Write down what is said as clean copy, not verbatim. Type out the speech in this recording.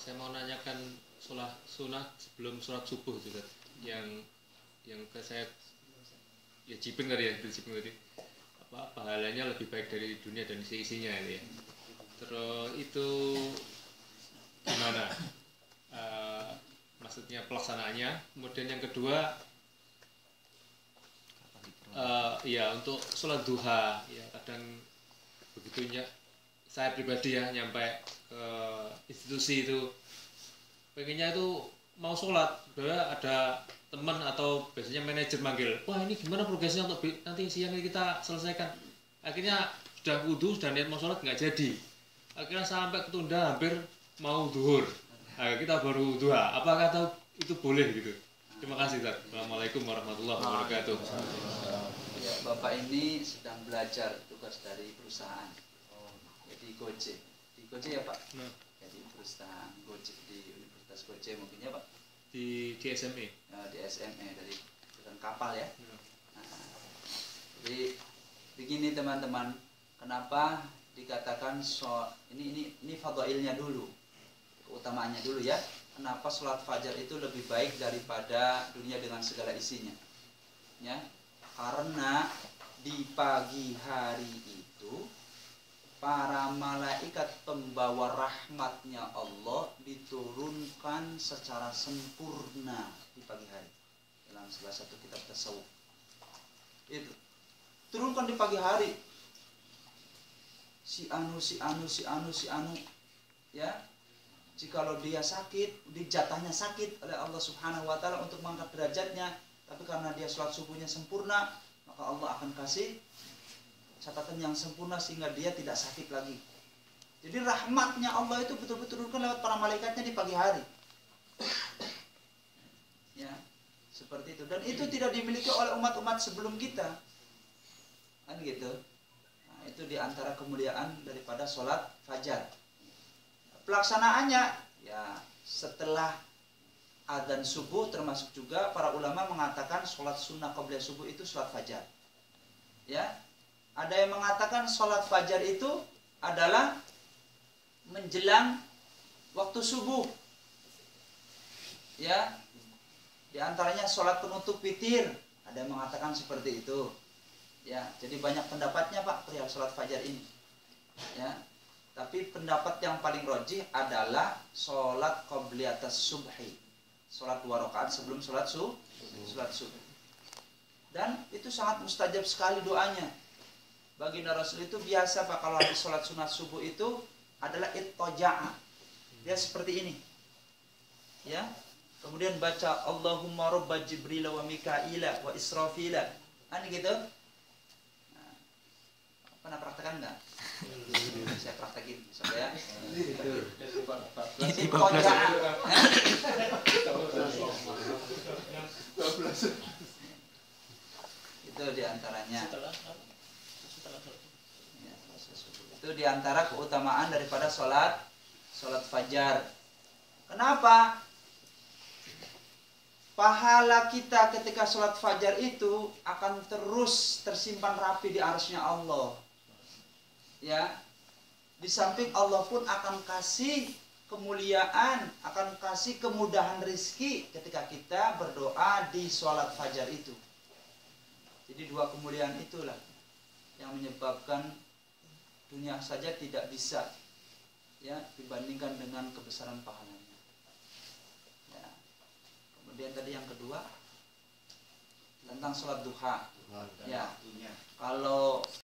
Saya mau nanyakan sholat sunnah sebelum sholat subuh juga yang ke saya ya jiping tadi ya, jiping tadi apa pahalanya lebih baik dari dunia dan isi-isinya itu ya. Terus itu gimana? Maksudnya pelaksanaannya. Kemudian yang kedua ya untuk sholat duha ya kadang begitunya saya pribadi ya nyampe ke institusi itu pengennya itu mau sholat, bahwa ada teman atau biasanya manajer manggil, wah ini gimana progresnya untuk nanti siang ini kita selesaikan. Akhirnya sudah wudhu, sudah niat mau sholat nggak jadi. Akhirnya sampai ketunda hampir mau zuhur. Nah, kita baru duha. Apakah itu boleh gitu? Terima kasih, Ustaz. Assalamualaikum warahmatullahi wabarakatuh. Ya, Bapak ini sedang belajar tugas dari perusahaan. Jadi Gojek. Di Gojek ya Pak? Nah. Jadi perusahaan Gojek di Universitas Gojek mungkin ya Pak? Di SME. Di SME dari perusahaan kapal ya. Nah. Jadi begini teman-teman, kenapa dikatakan ini fadhailnya dulu, keutamaannya dulu ya. Kenapa sholat fajar itu lebih baik daripada dunia dengan segala isinya? Ya, karena di pagi hari itu para malaikat pembawa rahmatnya Allah diturunkan secara sempurna di pagi hari. Dalam salah satu kitab tasawuf itu turunkan di pagi hari, si anu ya, jikalau dia sakit, dijatahnya sakit oleh Allah Subhanahu wa Ta'ala untuk mengangkat derajatnya, tapi karena dia sholat subuhnya sempurna, maka Allah akan kasih catatan yang sempurna sehingga dia tidak sakit lagi. Jadi rahmatnya Allah itu betul-betul turunkan lewat para malaikatnya di pagi hari. Ya, seperti itu. Dan itu tidak dimiliki oleh umat-umat sebelum kita. Kan gitu. Nah, itu diantara kemuliaan daripada sholat fajar. Pelaksanaannya ya setelah adzan subuh, termasuk juga para ulama mengatakan sholat sunnah qabliyah subuh itu sholat fajar. Ya, ada yang mengatakan sholat fajar itu adalah menjelang waktu subuh. Ya, diantaranya sholat penutup witir, ada yang mengatakan seperti itu. Ya, jadi banyak pendapatnya Pak perihal sholat fajar ini. Ya, tapi pendapat yang paling rajih adalah sholat qabliyatas subhi, sholat 2 rakaat sebelum sholat subuh. Dan itu sangat mustajab sekali doanya. Baginda Rasul itu biasa Pak kalau habis sholat sunat subuh itu adalah ittoja'a. Dia seperti ini. Ya. Kemudian baca Allahumma rabba Jibril wa Mikaila wa Israfila. Gitu. Nah, pernah praktekkan enggak? Saya praktekin supaya ittoja'a. Itu diantaranya. Itu diantara keutamaan daripada sholat fajar. Kenapa? Pahala kita ketika sholat fajar itu akan terus tersimpan rapi di arsy-Nya Allah. Ya, di samping Allah pun akan kasih kemuliaan, akan kasih kemudahan rizki ketika kita berdoa di sholat fajar itu. Jadi 2 kemuliaan itulah yang menyebabkan dunia saja tidak bisa ya dibandingkan dengan kebesaran pahalanya. Ya. Kemudian tadi yang kedua tentang sholat duha. Ya, kalau